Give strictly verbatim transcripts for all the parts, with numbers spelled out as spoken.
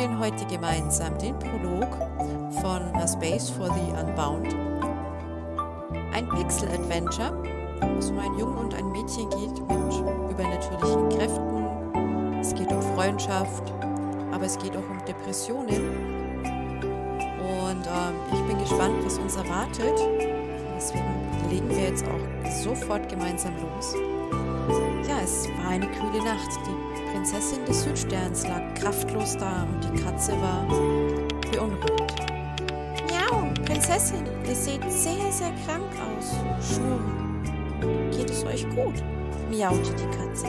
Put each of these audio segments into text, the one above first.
spielen heute gemeinsam den Prolog von A Space for the Unbound. Ein Pixel-Adventure, wo es um einen Jungen und ein Mädchen geht mit übernatürlichen Kräften. Es geht um Freundschaft, aber es geht auch um Depressionen. Und ähm, ich bin gespannt, was uns erwartet. Deswegen legen wir jetzt auch sofort gemeinsam los. Ja, es war eine kühle Nacht. Die Prinzessin des Südsterns lag kraftlos da und die Katze war beunruhigt. Miau, Prinzessin, ihr seht sehr, sehr krank aus. Schnurren. Geht es euch gut? Miaute die Katze.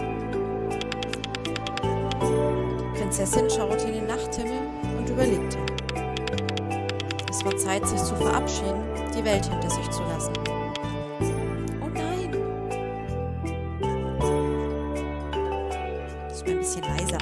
Die Prinzessin schaute in den Nachthimmel und überlegte. Es war Zeit, sich zu verabschieden, die Welt hinter sich zu lassen. Oh nein! Das ist ein bisschen leiser.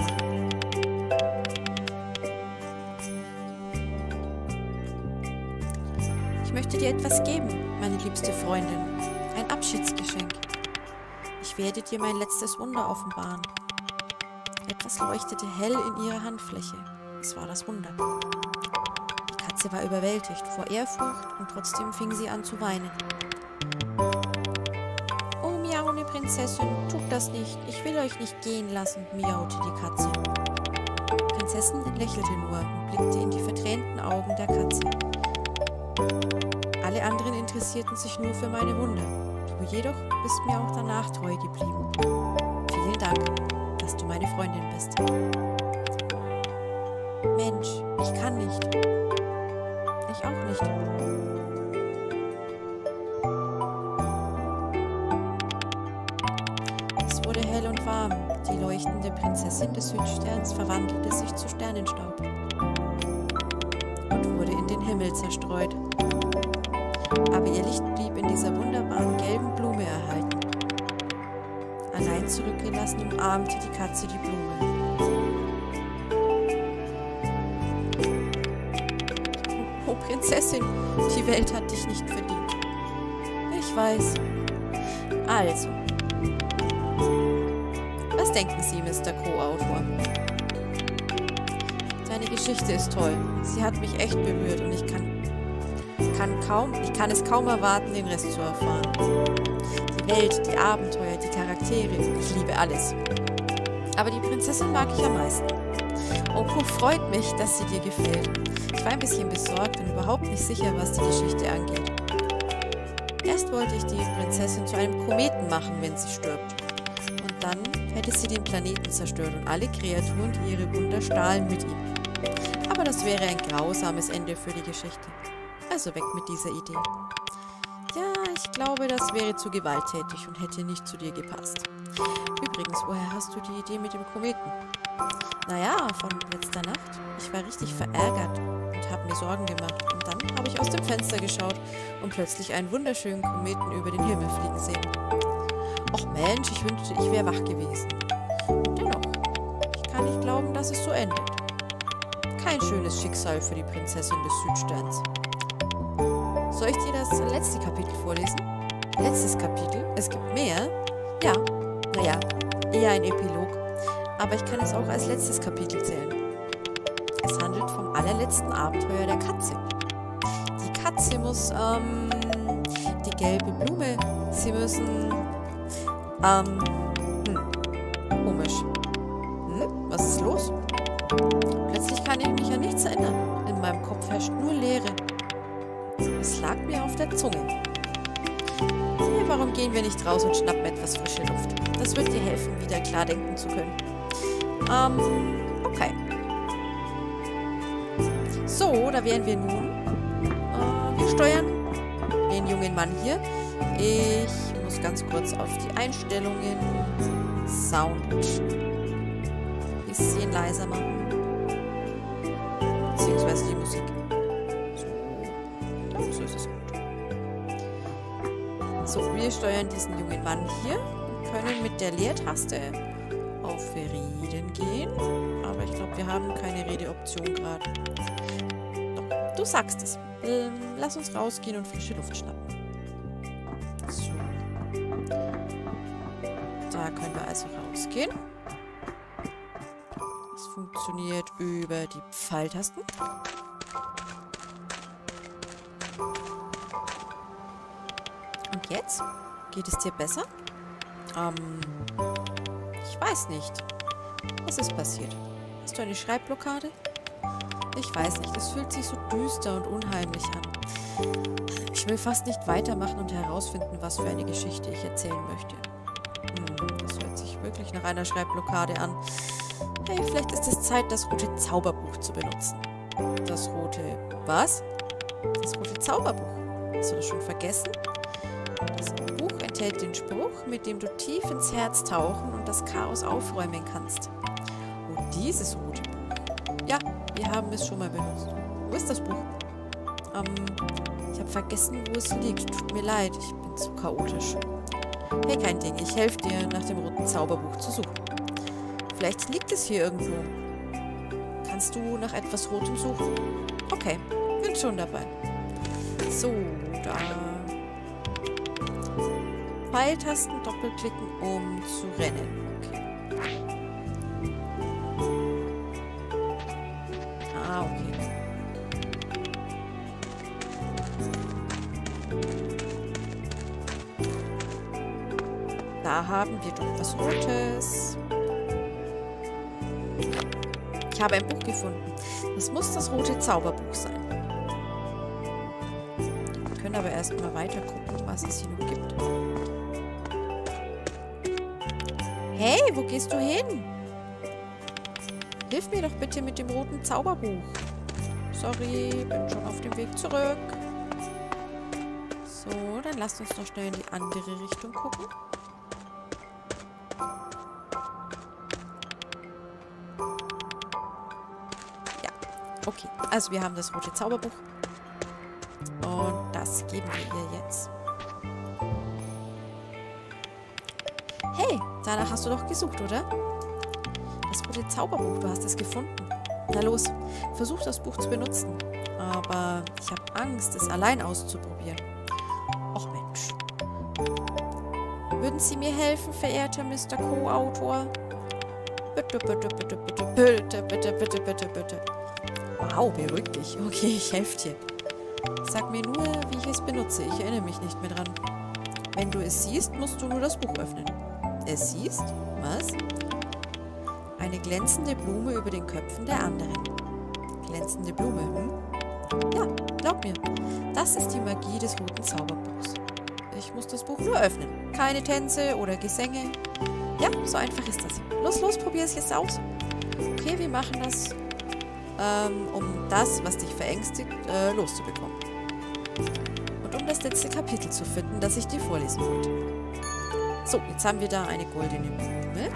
Ich möchte dir etwas geben, meine liebste Freundin. Ein Abschiedsgeschenk. Ich werde dir mein letztes Wunder offenbaren. Etwas leuchtete hell in ihrer Handfläche. Es war das Wunder. Sie war überwältigt vor Ehrfurcht und trotzdem fing sie an zu weinen. Oh, miaune Prinzessin, tut das nicht. Ich will euch nicht gehen lassen, miaute die Katze. Die Prinzessin lächelte nur und blickte in die vertränten Augen der Katze. Alle anderen interessierten sich nur für meine Wunde. Du jedoch bist mir auch danach treu geblieben. Vielen Dank, dass du meine Freundin bist. Mensch, ich kann nicht. Ich auch nicht. Es wurde hell und warm. Die leuchtende Prinzessin des Südsterns verwandelte sich zu Sternenstaub und wurde in den Himmel zerstreut. Aber ihr Licht blieb in dieser wunderbaren gelben Blume erhalten. Allein zurückgelassen umarmte die Katze die Blume. Prinzessin, die Welt hat dich nicht verdient. Ich weiß. Also. Was denken Sie, Mister Co-Autor? Deine Geschichte ist toll. Sie hat mich echt berührt und ich kann, kann kaum, ich kann es kaum erwarten, den Rest zu erfahren. Die Welt, die Abenteuer, die Charaktere, ich liebe alles. Aber die Prinzessin mag ich am meisten. Oh, freut mich, dass sie dir gefällt. Ich war ein bisschen besorgt und überhaupt nicht sicher, was die Geschichte angeht. Erst wollte ich die Prinzessin zu einem Kometen machen, wenn sie stirbt. Und dann hätte sie den Planeten zerstört und alle Kreaturen, die ihre Wunder stahlen, mit ihm. Aber das wäre ein grausames Ende für die Geschichte. Also weg mit dieser Idee. Ja, ich glaube, das wäre zu gewalttätig und hätte nicht zu dir gepasst. Übrigens, woher hast du die Idee mit dem Kometen? Naja, von letzter Nacht. Ich war richtig verärgert und habe mir Sorgen gemacht. Und dann habe ich aus dem Fenster geschaut und plötzlich einen wunderschönen Kometen über den Himmel fliegen sehen. Och Mensch, ich wünschte, ich wäre wach gewesen. Und dennoch, ich kann nicht glauben, dass es so endet. Kein schönes Schicksal für die Prinzessin des Südsterns. Soll ich dir das letzte Kapitel vorlesen? Letztes Kapitel? Es gibt mehr? Ja, naja, eher ein Epilog. Aber ich kann es auch als letztes Kapitel zählen. Es handelt vom allerletzten Abenteuer der Katze. Die Katze muss, ähm, die gelbe Blume, sie müssen, ähm, hm, komisch. Hm, was ist los? Plötzlich kann ich mich an nichts erinnern. In meinem Kopf herrscht nur Leere. Es lag mir auf der Zunge. Hey, warum gehen wir nicht raus und schnappen etwas frische Luft? Das wird dir helfen, wieder klar denken zu können. Ähm, okay. So, da wären wir nun. Äh, wir steuern den jungen Mann hier. Ich muss ganz kurz auf die Einstellungen. Sound. Bisschen leiser machen. Beziehungsweise die Musik. So, so ist es gut. So, wir steuern diesen jungen Mann hier. Können mit der Leertaste auf Reden gehen, aber ich glaube, wir haben keine Redeoption gerade. Doch, du sagst es. Ähm, lass uns rausgehen und frische Luft schnappen. So. Da können wir also rausgehen. Das funktioniert über die Pfeiltasten. Und jetzt? Geht es dir besser? Ähm, ich weiß nicht. Was ist passiert? Hast du eine Schreibblockade? Ich weiß nicht, es fühlt sich so düster und unheimlich an. Ich will fast nicht weitermachen und herausfinden, was für eine Geschichte ich erzählen möchte. Hm, das hört sich wirklich nach einer Schreibblockade an. Hey, vielleicht ist es Zeit, das rote Zauberbuch zu benutzen. Das rote... Was? Das rote Zauberbuch. Hast du das schon vergessen? Das Buch enthält den Spruch, mit dem du tief ins Herz tauchen und das Chaos aufräumen kannst. Und dieses rote Buch. Ja, wir haben es schon mal benutzt. Wo ist das Buch? Ähm, ich habe vergessen, wo es liegt. Tut mir leid, ich bin zu chaotisch. Hey, kein Ding. Ich helfe dir, nach dem roten Zauberbuch zu suchen. Vielleicht liegt es hier irgendwo. Kannst du nach etwas Rotem suchen? Okay, bin schon dabei. So, da... Pfeiltasten doppelklicken, um zu rennen. Okay. Ah, okay. Da haben wir doch was Rotes. Ich habe ein Buch gefunden. Das muss das rote Zauberbuch sein. Wir können aber erstmal weiter gucken, was es hier noch gibt. Hey, wo gehst du hin? Hilf mir doch bitte mit dem roten Zauberbuch. Sorry, bin schon auf dem Weg zurück. So, dann lasst uns noch schnell in die andere Richtung gucken. Ja, okay. Also wir haben das rote Zauberbuch. Und das geben wir ihr jetzt. Hey, danach hast du doch gesucht, oder? Das rote Zauberbuch, du hast es gefunden. Na los, versuch das Buch zu benutzen. Aber ich habe Angst, es allein auszuprobieren. Och Mensch. Würden Sie mir helfen, verehrter Mister Co-Autor? Bitte, bitte, bitte, bitte, bitte, bitte, bitte, bitte, bitte. Wow, beruhig dich. Okay, ich helfe dir. Sag mir nur, wie ich es benutze. Ich erinnere mich nicht mehr dran. Wenn du es siehst, musst du nur das Buch öffnen. Es siehst? Was? Eine glänzende Blume über den Köpfen der anderen. Glänzende Blume, hm? Ja, glaub mir. Das ist die Magie des roten Zauberbuchs. Ich muss das Buch nur öffnen. Keine Tänze oder Gesänge. Ja, so einfach ist das. Los, los, probier es jetzt aus. Okay, wir machen das, ähm, um das, was dich verängstigt, äh, loszubekommen. Und um das letzte Kapitel zu finden, das ich dir vorlesen wollte. So, jetzt haben wir da eine goldene Blume.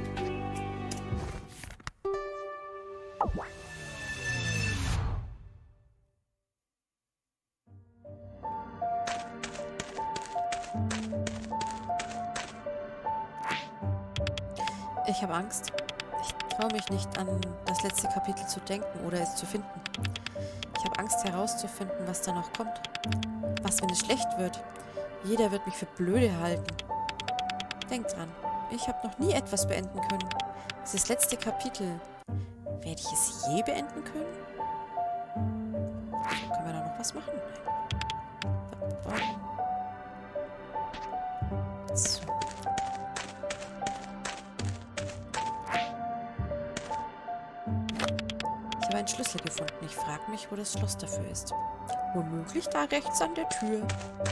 Ich habe Angst. Ich traue mich nicht an das letzte Kapitel zu denken oder es zu finden. Ich habe Angst herauszufinden, was da noch kommt. Was, wenn es schlecht wird? Jeder wird mich für blöde halten. Denk dran, ich habe noch nie etwas beenden können. Dieses letzte Kapitel, werde ich es je beenden können? So, können wir da noch was machen? Nein. So. Ich habe einen Schlüssel gefunden. Ich frage mich, wo das Schloss dafür ist. Womöglich da rechts an der Tür.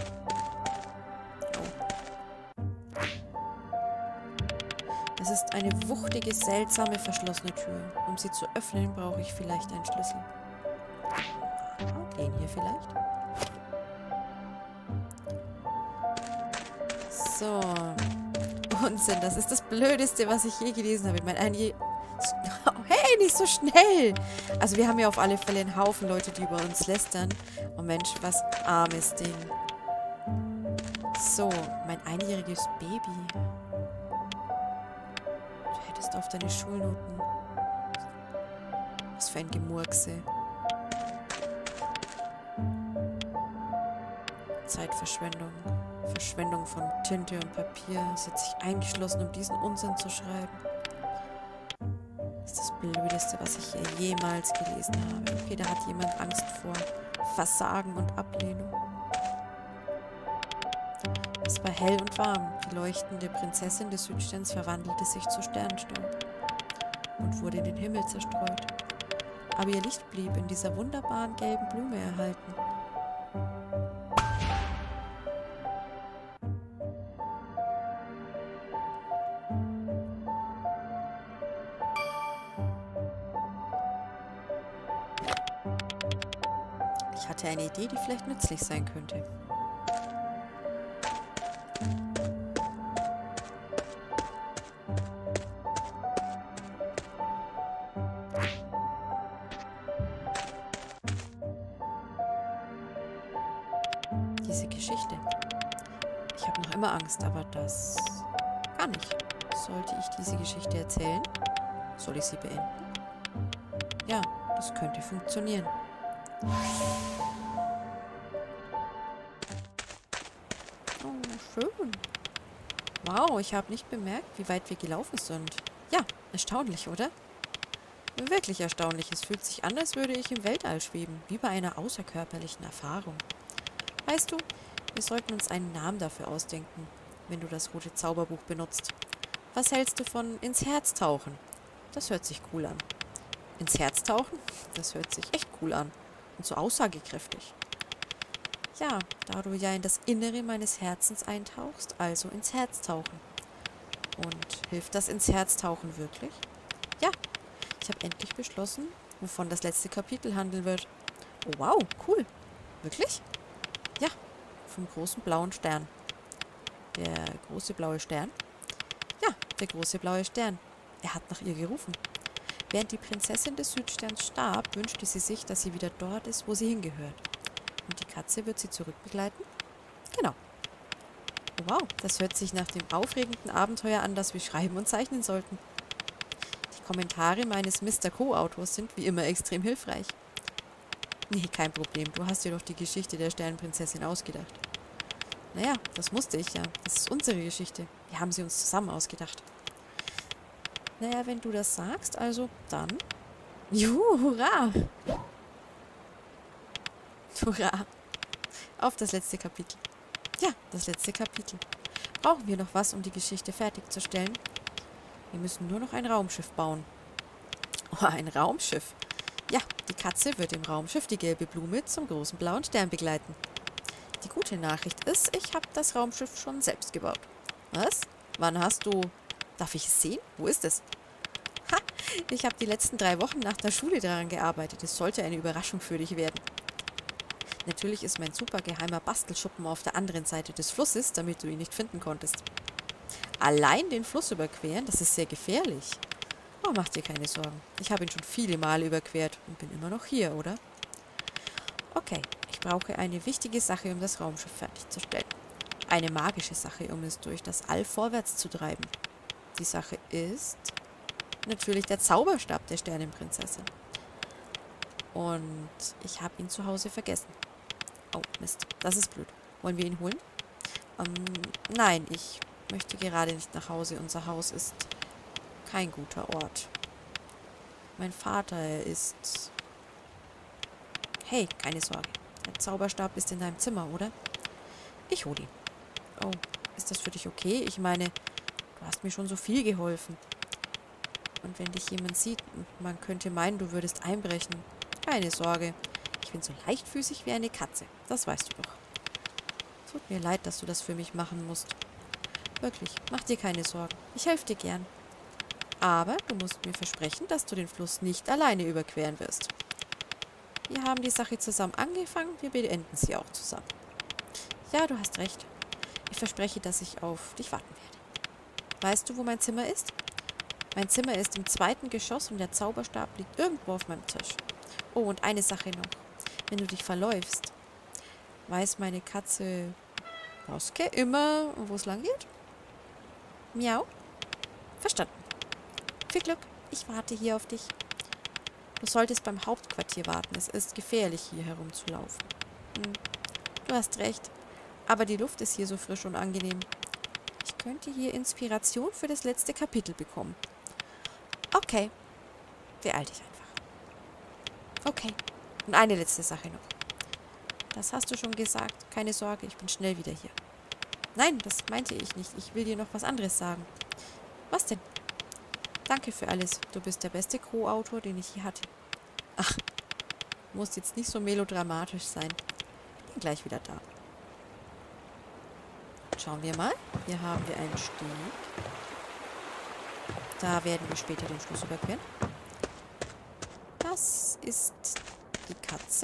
Es ist eine wuchtige, seltsame, verschlossene Tür. Um sie zu öffnen, brauche ich vielleicht einen Schlüssel. Den hier vielleicht. So. Unsinn, das ist das Blödeste, was ich je gelesen habe. Ich meine, ein je... Hey, nicht so schnell! Also wir haben ja auf alle Fälle einen Haufen Leute, die über uns lästern. Oh Mensch, was armes Ding. So, mein einjähriges Baby. Du hättest auf deine Schulnoten. Was für ein Gemurkse. Zeitverschwendung. Verschwendung von Tinte und Papier. Sie hat sich eingeschlossen, um diesen Unsinn zu schreiben. Das ist das Blödeste, was ich hier jemals gelesen habe. Okay, da hat jemand Angst vor Versagen und Ablehnung. Es war hell und warm. Die leuchtende Prinzessin des Südsterns verwandelte sich zu Sternstaub und wurde in den Himmel zerstreut. Aber ihr Licht blieb in dieser wunderbaren gelben Blume erhalten. Ich hatte eine Idee, die vielleicht nützlich sein könnte. Diese Geschichte. Ich habe noch immer Angst, aber das kann ich. Sollte ich diese Geschichte erzählen? Soll ich sie beenden? Ja, das könnte funktionieren. Oh, schön. Wow, ich habe nicht bemerkt, wie weit wir gelaufen sind. Ja, erstaunlich, oder? Wirklich erstaunlich. Es fühlt sich an, als würde ich im Weltall schweben, wie bei einer außerkörperlichen Erfahrung. Weißt du, wir sollten uns einen Namen dafür ausdenken, wenn du das rote Zauberbuch benutzt. Was hältst du von ins Herz tauchen? Das hört sich cool an. Ins Herz tauchen? Das hört sich echt cool an. Und so aussagekräftig. Ja, da du ja in das Innere meines Herzens eintauchst, also ins Herz tauchen. Und hilft das ins Herz tauchen wirklich? Ja, ich habe endlich beschlossen, wovon das letzte Kapitel handeln wird. Oh wow, cool. Wirklich? Ja, vom großen blauen Stern. Der große blaue Stern? Ja, der große blaue Stern. Er hat nach ihr gerufen. Während die Prinzessin des Südsterns starb, wünschte sie sich, dass sie wieder dort ist, wo sie hingehört. Und die Katze wird sie zurückbegleiten? Genau. Oh, wow, das hört sich nach dem aufregenden Abenteuer an, das wir schreiben und zeichnen sollten. Die Kommentare meines Mister Co-Autors sind wie immer extrem hilfreich. Nee, kein Problem. Du hast dir doch die Geschichte der Sternprinzessin ausgedacht. Naja, das musste ich ja. Das ist unsere Geschichte. Wir haben sie uns zusammen ausgedacht. Naja, wenn du das sagst, also dann. Juhu, hurra! Hurra! Auf das letzte Kapitel. Ja, das letzte Kapitel. Brauchen wir noch was, um die Geschichte fertigzustellen? Wir müssen nur noch ein Raumschiff bauen. Oh, ein Raumschiff. Ja, die Katze wird im Raumschiff die gelbe Blume zum großen blauen Stern begleiten. Die gute Nachricht ist, ich habe das Raumschiff schon selbst gebaut. Was? Wann hast du... Darf ich es sehen? Wo ist es? Ha! Ich habe die letzten drei Wochen nach der Schule daran gearbeitet. Es sollte eine Überraschung für dich werden. Natürlich ist mein super geheimer Bastelschuppen auf der anderen Seite des Flusses, damit du ihn nicht finden konntest. Allein den Fluss überqueren, das ist sehr gefährlich. Oh, mach dir keine Sorgen. Ich habe ihn schon viele Male überquert und bin immer noch hier, oder? Okay, ich brauche eine wichtige Sache, um das Raumschiff fertigzustellen. Eine magische Sache, um es durch das All vorwärts zu treiben. Die Sache ist natürlich der Zauberstab der Sternenprinzessin. Und ich habe ihn zu Hause vergessen. Oh, Mist, das ist blöd. Wollen wir ihn holen? Ähm, nein, ich möchte gerade nicht nach Hause. Unser Haus ist kein guter Ort. Mein Vater, er ist... Hey, keine Sorge. Der Zauberstab ist in deinem Zimmer, oder? Ich hole ihn. Oh, ist das für dich okay? Ich meine, du hast mir schon so viel geholfen. Und wenn dich jemand sieht, man könnte meinen, du würdest einbrechen. Keine Sorge. Ich bin so leichtfüßig wie eine Katze. Das weißt du doch. Tut mir leid, dass du das für mich machen musst. Wirklich, mach dir keine Sorgen. Ich helfe dir gern. Aber du musst mir versprechen, dass du den Fluss nicht alleine überqueren wirst. Wir haben die Sache zusammen angefangen, wir beenden sie auch zusammen. Ja, du hast recht. Ich verspreche, dass ich auf dich warten werde. Weißt du, wo mein Zimmer ist? Mein Zimmer ist im zweiten Geschoss und der Zauberstab liegt irgendwo auf meinem Tisch. Oh, und eine Sache noch. Wenn du dich verläufst, weiß meine Katze Boske immer, wo es lang geht? Miau? Verstanden. Viel Glück. Ich warte hier auf dich. Du solltest beim Hauptquartier warten. Es ist gefährlich, hier herumzulaufen. Hm, du hast recht. Aber die Luft ist hier so frisch und angenehm. Ich könnte hier Inspiration für das letzte Kapitel bekommen. Okay. Beeil dich einfach. Okay. Und eine letzte Sache noch. Das hast du schon gesagt. Keine Sorge, ich bin schnell wieder hier. Nein, das meinte ich nicht. Ich will dir noch was anderes sagen. Was denn? Danke für alles. Du bist der beste Co-Autor, den ich je hatte. Ach, muss jetzt nicht so melodramatisch sein. Bin gleich wieder da. Schauen wir mal. Hier haben wir einen Steg. Da werden wir später den Schluss überqueren. Das ist die Katze.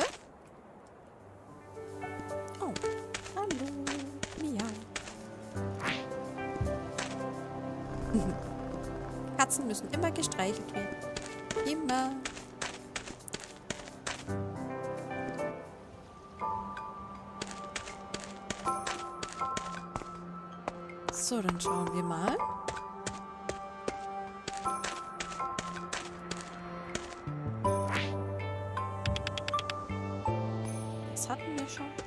Oh, hallo. Miau. Katzen müssen immer gestreichelt werden. Immer. So, dann schauen wir mal. Das hatten wir schon.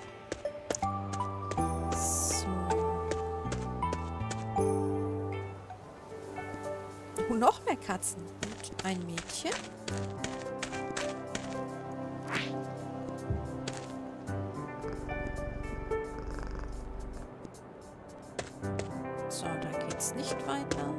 So. Und noch mehr Katzen. Und ein Mädchen. So, da geht's nicht weiter.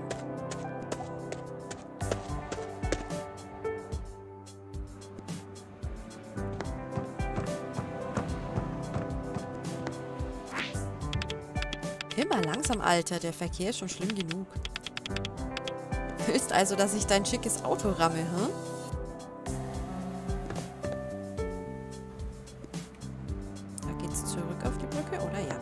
Immer langsam, Alter. Der Verkehr ist schon schlimm genug. Willst also, dass ich dein schickes Auto ramme, hm? Da geht's zurück auf die Brücke, oder ja?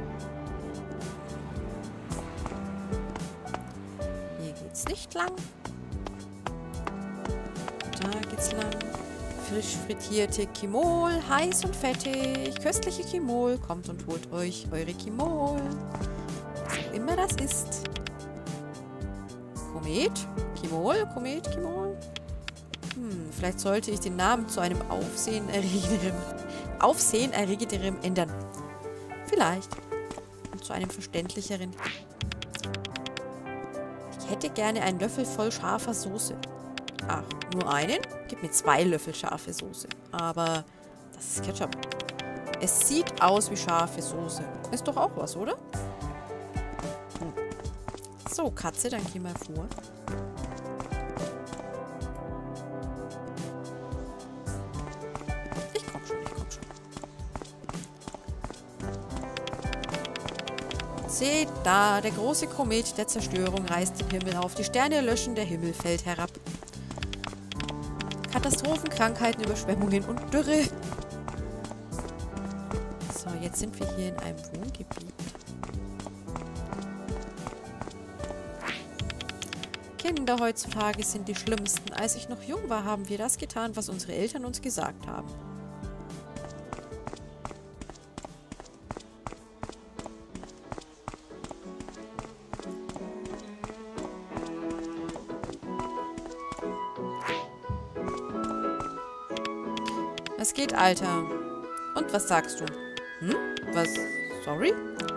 Hier geht's nicht lang. Da geht's lang. Frisch frittierte Kimol, heiß und fettig. Köstliche Kimol. Kommt und holt euch eure Kimol. Was auch immer das ist. Komet? Kimol? Komet? Kimol? Hm, vielleicht sollte ich den Namen zu einem aufsehenerregenderen, aufsehenerregenderen ändern. Vielleicht. Und zu einem verständlicheren. Ich hätte gerne einen Löffel voll scharfer Soße. Ach, nur einen? Gib mir zwei Löffel scharfe Soße. Aber das ist Ketchup. Es sieht aus wie scharfe Soße. Ist doch auch was, oder? Hm. So, Katze, dann geh mal vor. Ich komm schon, ich komm schon. Seht da, der große Komet der Zerstörung reißt den Himmel auf. Die Sterne löschen, der Himmel fällt herab. Katastrophen, Krankheiten, Überschwemmungen und Dürre. So, jetzt sind wir hier in einem Wohngebiet. Kinder heutzutage sind die schlimmsten. Als ich noch jung war, haben wir das getan, was unsere Eltern uns gesagt haben. Was geht, Alter? Und was sagst du? Hm? Was? Sorry?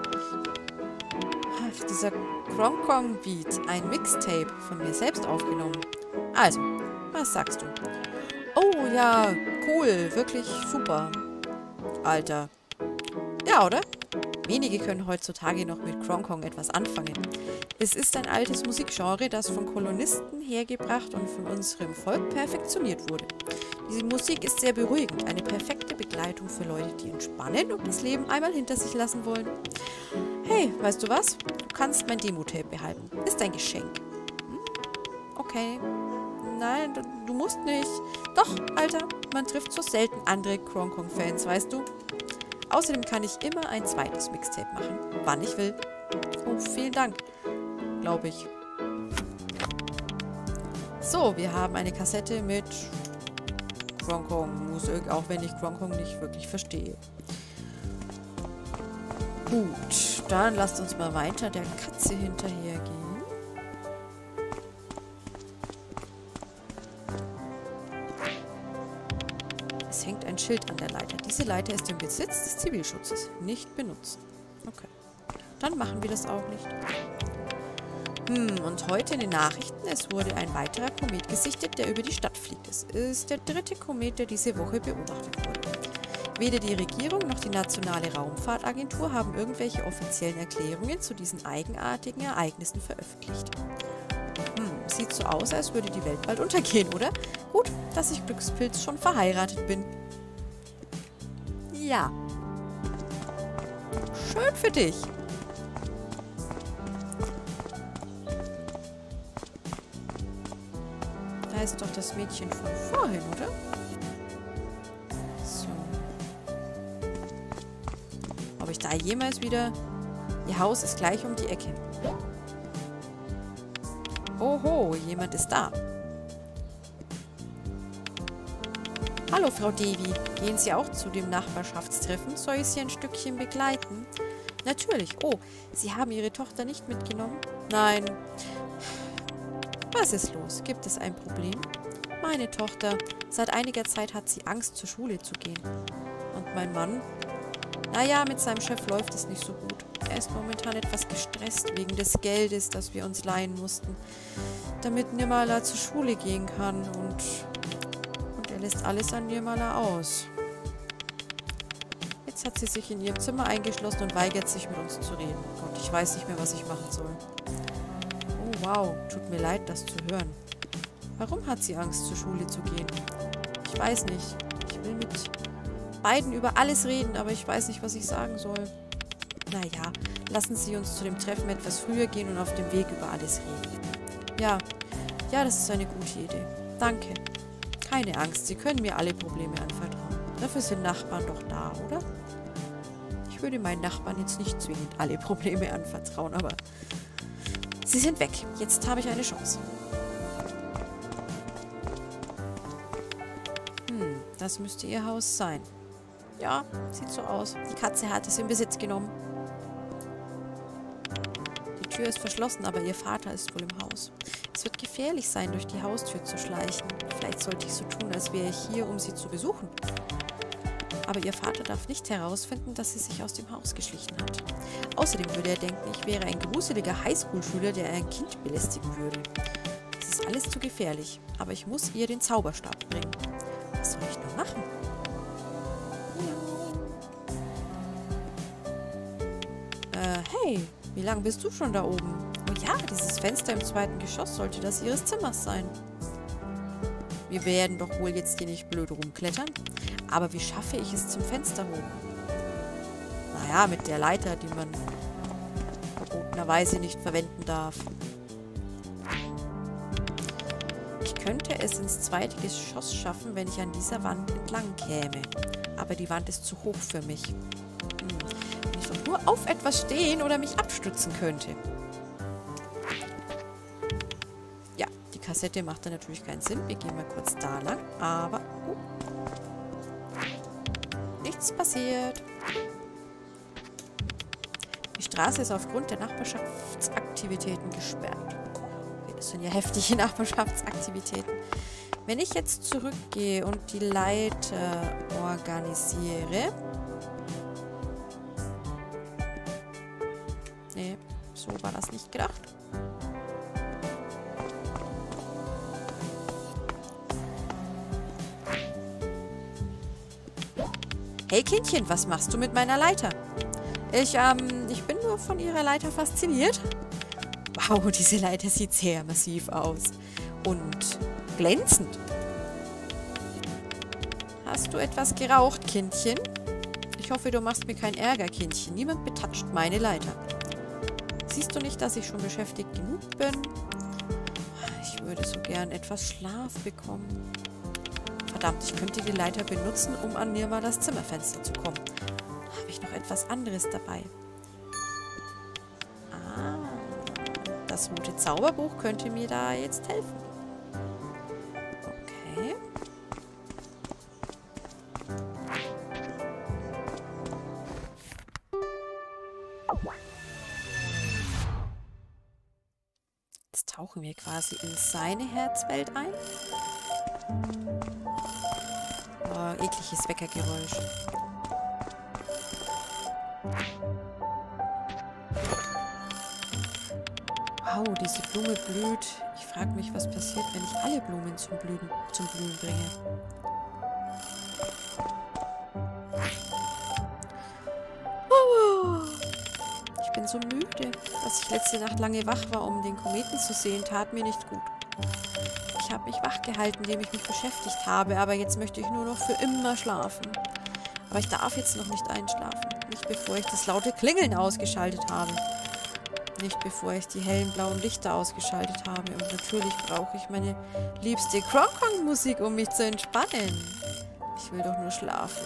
Ach, dieser Krong-Kong-Beat. Ein Mixtape von mir selbst aufgenommen. Also, was sagst du? Oh, ja, cool. Wirklich super. Alter. Ja, oder? Wenige können heutzutage noch mit Krong-Kong etwas anfangen. Es ist ein altes Musikgenre, das von Kolonisten hergebracht und von unserem Volk perfektioniert wurde. Diese Musik ist sehr beruhigend, eine perfekte Begleitung für Leute, die entspannen und das Leben einmal hinter sich lassen wollen. Hey, weißt du was? Du kannst mein Demo-Tape behalten. Ist ein Geschenk. Hm? Okay. Nein, du, du musst nicht. Doch, Alter, man trifft so selten andere Krong-Kong-Fans, weißt du? Außerdem kann ich immer ein zweites Mixtape machen, wann ich will. Oh, vielen Dank. Glaube ich. So, wir haben eine Kassette mit Krong-Kong-Musik, auch wenn ich Krong-Kong nicht wirklich verstehe. Gut, dann lasst uns mal weiter der Katze hinterhergehen. Es hängt ein Schild an der Leiter. Diese Leiter ist im Besitz des Zivilschutzes. Nicht benutzen. Okay. Dann machen wir das auch nicht. Hm, und heute in den Nachrichten, es wurde ein weiterer Komet gesichtet, der über die Stadt fliegt. Es ist der dritte Komet, der diese Woche beobachtet wurde. Weder die Regierung noch die Nationale Raumfahrtagentur haben irgendwelche offiziellen Erklärungen zu diesen eigenartigen Ereignissen veröffentlicht. Hm, sieht so aus, als würde die Welt bald untergehen, oder? Gut, dass ich Glückspilz schon verheiratet bin. Ja. Schön für dich. Da ist doch das Mädchen von vorhin, oder? So. Ob ich da jemals wieder... Ihr Haus ist gleich um die Ecke. Oho, jemand ist da. Hallo, Frau Devi. Gehen Sie auch zu dem Nachbarschaftstreffen? Soll ich Sie ein Stückchen begleiten? Natürlich. Oh, Sie haben Ihre Tochter nicht mitgenommen? Nein. Was ist los? Gibt es ein Problem? Meine Tochter. Seit einiger Zeit hat sie Angst, zur Schule zu gehen. Und mein Mann? Naja, mit seinem Chef läuft es nicht so gut. Er ist momentan etwas gestresst wegen des Geldes, das wir uns leihen mussten, damit Nirmala zur Schule gehen kann. Und, und er lässt alles an Nirmala aus. Jetzt hat sie sich in ihrem Zimmer eingeschlossen und weigert sich, mit uns zu reden. Gott, ich weiß nicht mehr, was ich machen soll. Oh, wow. Tut mir leid, das zu hören. Warum hat sie Angst, zur Schule zu gehen? Ich weiß nicht. Ich will mit beiden über alles reden, aber ich weiß nicht, was ich sagen soll. Naja, lassen Sie uns zu dem Treffen etwas früher gehen und auf dem Weg über alles reden. Ja, ja, das ist eine gute Idee. Danke. Keine Angst, Sie können mir alle Probleme anvertrauen. Dafür sind Nachbarn doch da, oder? Ich würde meinen Nachbarn jetzt nicht zwingend alle Probleme anvertrauen, aber sie sind weg. Jetzt habe ich eine Chance. Hm, das müsste Ihr Haus sein. Ja, sieht so aus. Die Katze hat es in Besitz genommen. Die Tür ist verschlossen, aber Ihr Vater ist wohl im Haus. Es wird gefährlich sein, durch die Haustür zu schleichen. Vielleicht sollte ich so tun, als wäre ich hier, um Sie zu besuchen. Aber Ihr Vater darf nicht herausfinden, dass sie sich aus dem Haus geschlichen hat. Außerdem würde er denken, ich wäre ein gruseliger Highschool-Schüler, der ein Kind belästigen würde. Es ist alles zu gefährlich, aber ich muss ihr den Zauberstab bringen. Was soll ich nur machen? Äh, hey, wie lange bist du schon da oben? Oh ja, dieses Fenster im zweiten Geschoss sollte das ihres Zimmers sein. Wir werden doch wohl jetzt hier nicht blöd rumklettern. Aber wie schaffe ich es zum Fenster hoch? Naja, mit der Leiter, die man verbotenerweise nicht verwenden darf. Ich könnte es ins zweite Geschoss schaffen, wenn ich an dieser Wand entlang käme. Aber die Wand ist zu hoch für mich. Hm. Wenn ich doch nur auf etwas stehen oder mich abstützen könnte. Ja, die Kassette macht da natürlich keinen Sinn. Wir gehen mal kurz da lang. Aber... Oh. Nichts passiert. Die Straße ist aufgrund der Nachbarschaftsaktivitäten gesperrt. Okay, das sind ja heftige Nachbarschaftsaktivitäten. Wenn ich jetzt zurückgehe und die Leiter organisiere... Nee, so war das nicht gedacht. Hey Kindchen, was machst du mit meiner Leiter? Ich, ähm, ich bin nur von ihrer Leiter fasziniert. Wow, diese Leiter sieht sehr massiv aus. Und glänzend. Hast du etwas geraucht, Kindchen? Ich hoffe, du machst mir keinen Ärger, Kindchen. Niemand betatscht meine Leiter. Siehst du nicht, dass ich schon beschäftigt genug bin? Ich würde so gern etwas Schlaf bekommen. Verdammt, ich könnte die Leiter benutzen, um an Nirmalas Zimmerfenster zu kommen. Habe ich noch etwas anderes dabei? Ah, das rote Zauberbuch könnte mir da jetzt helfen. Okay. Jetzt tauchen wir quasi in seine Herzwelt ein. Oh, ekliges Weckergeräusch. Wow, diese Blume blüht. Ich frage mich, was passiert, wenn ich alle Blumen zum Blühen, zum Blühen bringe. Oh, ich bin so müde. Dass ich letzte Nacht lange wach war, um den Kometen zu sehen, tat mir nicht gut. Ich habe mich wach gehalten, indem ich mich beschäftigt habe, aber jetzt möchte ich nur noch für immer schlafen. Aber ich darf jetzt noch nicht einschlafen. Nicht bevor ich das laute Klingeln ausgeschaltet habe. Nicht bevor ich die hellen blauen Lichter ausgeschaltet habe. Und natürlich brauche ich meine liebste Krong-Kong-Musik, um mich zu entspannen. Ich will doch nur schlafen.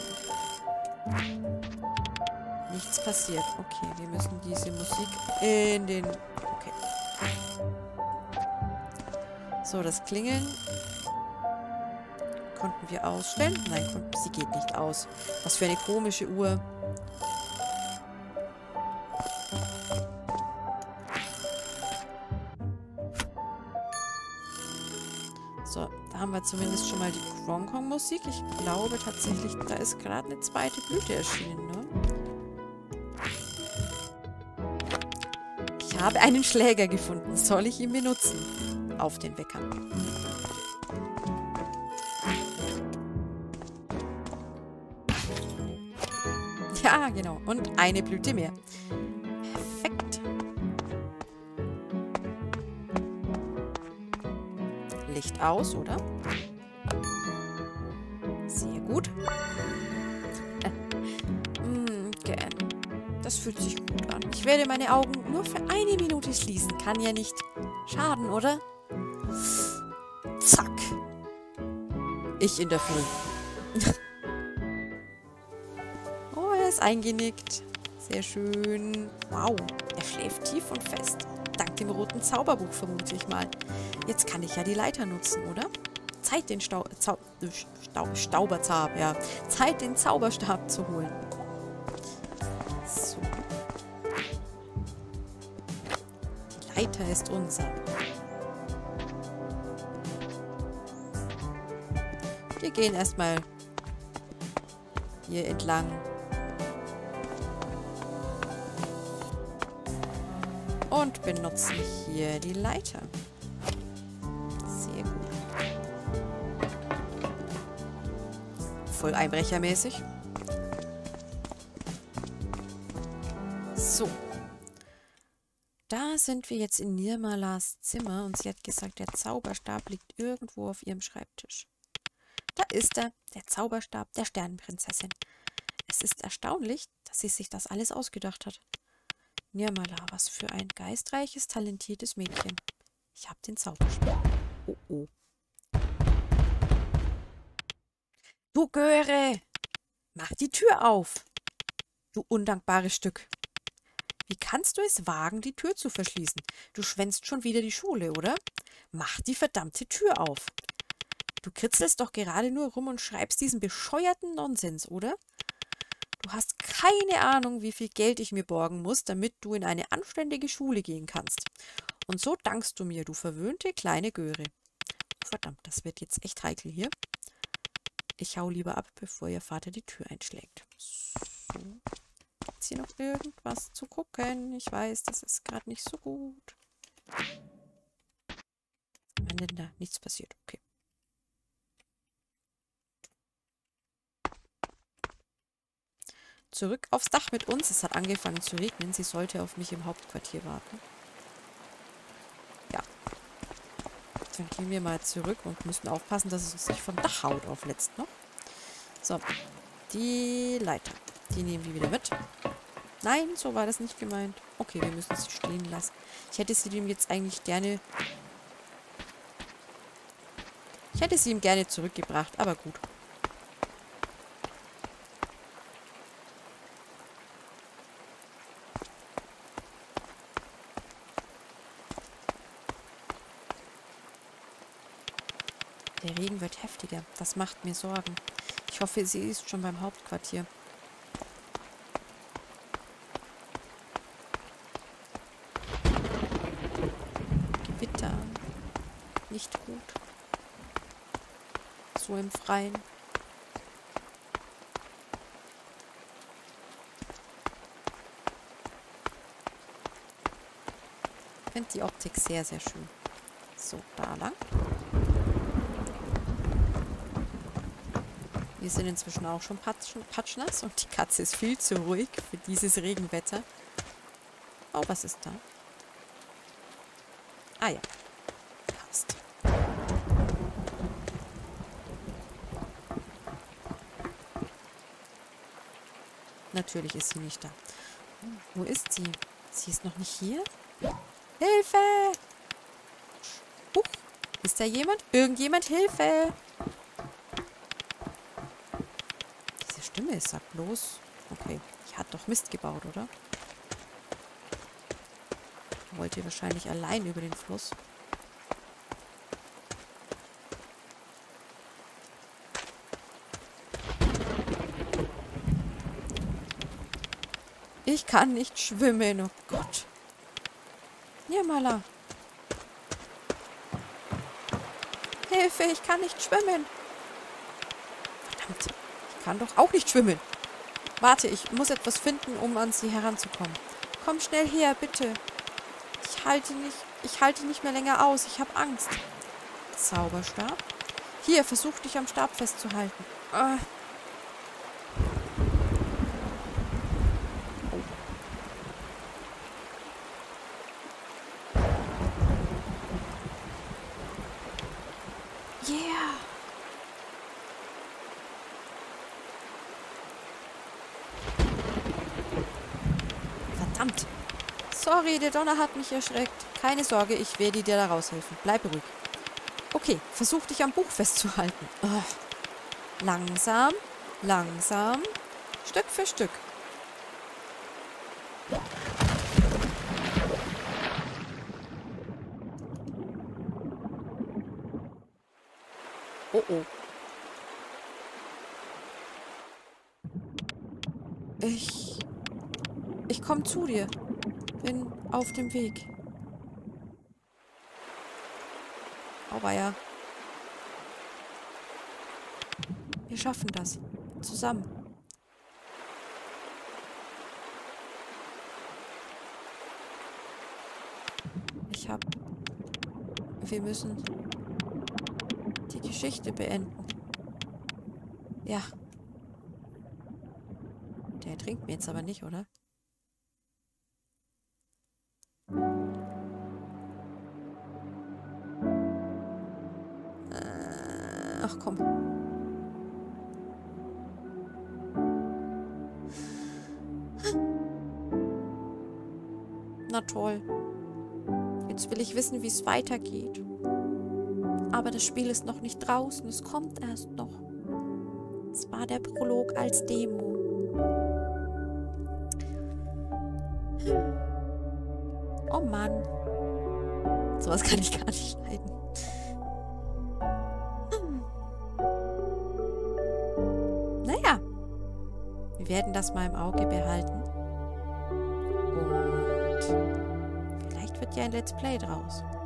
Nichts passiert. Okay, wir müssen diese Musik in den... Okay. So, das Klingeln konnten wir ausstellen. Nein, konnten, sie geht nicht aus. Was für eine komische Uhr. So, da haben wir zumindest schon mal die Krong-Kong-Musik. Ich glaube tatsächlich, da ist gerade eine zweite Blüte erschienen, ne? Ich habe einen Schläger gefunden. Soll ich ihn benutzen? Auf den Wecker. Ja, genau. Und eine Blüte mehr. Perfekt. Licht aus, oder? Sehr gut. mm, gern. Das fühlt sich gut an. Ich werde meine Augen nur für eine Minute schließen. Kann ja nicht schaden, oder? Zack. Ich in der Früh. Oh, er ist eingenickt. Sehr schön. Wow, er schläft tief und fest. Dank dem roten Zauberbuch, vermute ich mal. Jetzt kann ich ja die Leiter nutzen, oder? Zeit, den Stau Zau Stau Stauberstab, ja. Zeit, den Zauberstab zu holen. So. Die Leiter ist unser. Wir gehen erstmal hier entlang. Und benutzen hier die Leiter. Sehr gut. Voll einbrechermäßig. So. Da sind wir jetzt in Nirmalas Zimmer und sie hat gesagt, der Zauberstab liegt irgendwo auf ihrem Schreibtisch. Da ist er, der Zauberstab der Sternenprinzessin. Es ist erstaunlich, dass sie sich das alles ausgedacht hat. Nirmala, was für ein geistreiches, talentiertes Mädchen. Ich habe den Zauberstab. Oh, oh. Du Göre! Mach die Tür auf! Du undankbares Stück. Wie kannst du es wagen, die Tür zu verschließen? Du schwänzt schon wieder die Schule, oder? Mach die verdammte Tür auf! Du kritzelst doch gerade nur rum und schreibst diesen bescheuerten Nonsens, oder? Du hast keine Ahnung, wie viel Geld ich mir borgen muss, damit du in eine anständige Schule gehen kannst. Und so dankst du mir, du verwöhnte kleine Göre. Verdammt, das wird jetzt echt heikel hier. Ich hau lieber ab, bevor ihr Vater die Tür einschlägt. So. Gibt's hier noch irgendwas zu gucken? Ich weiß, das ist gerade nicht so gut. Wann denn da? Nichts passiert. Okay. Zurück aufs Dach mit uns. Es hat angefangen zu regnen. Sie sollte auf mich im Hauptquartier warten. Ja. Dann gehen wir mal zurück und müssen aufpassen, dass es uns nicht vom Dach haut aufletzt, ne? So. Die Leiter. Die nehmen wir wieder mit. Nein, so war das nicht gemeint. Okay, wir müssen sie stehen lassen. Ich hätte sie ihm jetzt eigentlich gerne... Ich hätte sie ihm gerne zurückgebracht, aber gut. Der Regen wird heftiger. Das macht mir Sorgen. Ich hoffe, sie ist schon beim Hauptquartier. Gewitter. Nicht gut. So im Freien. finde die Optik sehr, sehr schön. So, da lang. Wir sind inzwischen auch schon patsch, patschnass und die Katze ist viel zu ruhig für dieses Regenwetter. Oh, was ist da? Ah ja, passt. Natürlich ist sie nicht da. Wo ist sie? Sie ist noch nicht hier? Hilfe! Huch, ist da jemand? Irgendjemand, Hilfe! Diese Stimme ist, sag bloß. Okay, die hat doch Mist gebaut, oder? Wollte wahrscheinlich allein über den Fluss. Ich kann nicht schwimmen, oh Gott. Jamala. Hilfe, ich kann nicht schwimmen. Verdammt, ich kann doch auch nicht schwimmen. Warte, ich muss etwas finden, um an sie heranzukommen. Komm schnell her, bitte. Ich halte nicht, ich halte nicht mehr länger aus. Ich habe Angst. Zauberstab. Hier, versuch dich am Stab festzuhalten. Ah. Yeah. Verdammt. Sorry, der Donner hat mich erschreckt. Keine Sorge, ich werde dir da raushelfen. Bleib ruhig. Okay, versuch dich am Buch festzuhalten. Oh. Langsam, langsam, Stück für Stück. Oh oh. Ich... Ich komme zu dir. Bin auf dem Weg. Auweia. Wir schaffen das. Zusammen. Ich hab... Wir müssen die Geschichte beenden. Ja. Der trinkt mir jetzt aber nicht, oder? Äh, ach komm. Na toll. Jetzt will ich wissen, wie es weitergeht. Aber das Spiel ist noch nicht draußen. Es kommt erst noch. Es war der Prolog als Demo. Oh Mann. Sowas kann ich gar nicht schneiden. Hm. Naja. Wir werden das mal im Auge behalten. Und vielleicht wird ja ein Let's Play draus.